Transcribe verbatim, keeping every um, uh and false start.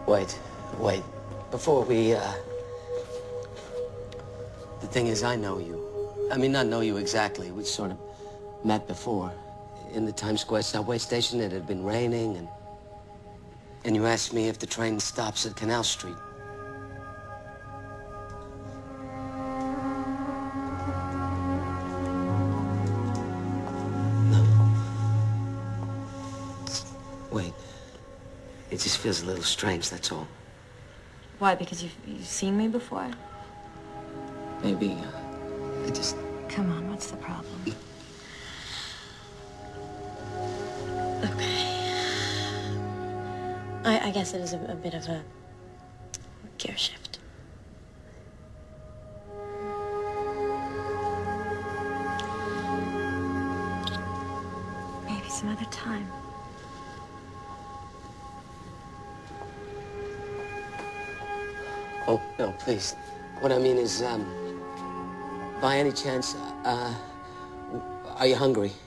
Wait, wait. Before we, uh... The thing is, I know you. I mean, not know you exactly. We sort of met before. In the Times Square subway station, it had been raining, and... And you asked me if the train stops at Canal Street. No. Wait. It just feels a little strange, that's all. Why? Because you've, you've seen me before? Maybe, uh, I just... Come on, what's the problem? Okay. I, I guess it is a, a bit of a gear shift. Maybe some other time. Oh, no, please. What I mean is, um, by any chance, uh, are you hungry?